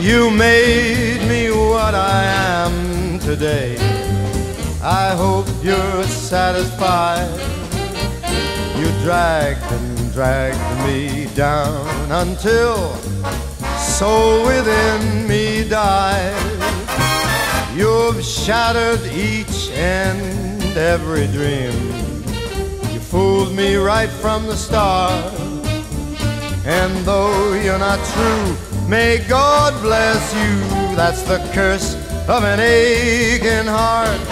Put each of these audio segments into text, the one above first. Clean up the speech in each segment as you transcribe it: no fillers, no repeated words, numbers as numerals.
You made me what I am today. I hope you're satisfied. You dragged and dragged me down until soul within me died. You've shattered each and every dream. You fooled me right from the start. And though you're not true, may God bless you. That's the curse of an aching heart.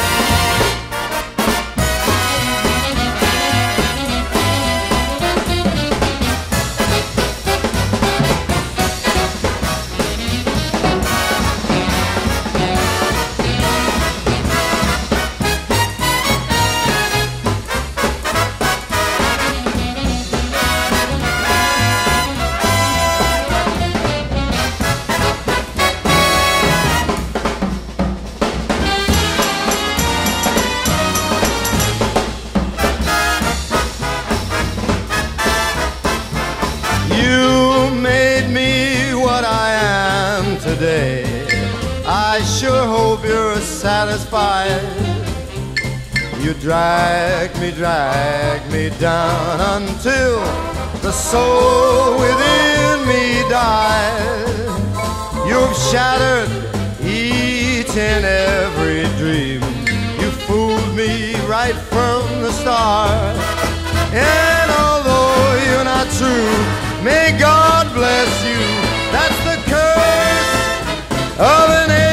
You made me what I am today. I sure hope you're satisfied. You drag me down until the soul within me died. You've shattered each and every dream. You fooled me right from the start. And although you're not true, may God bless you. That's the curse of an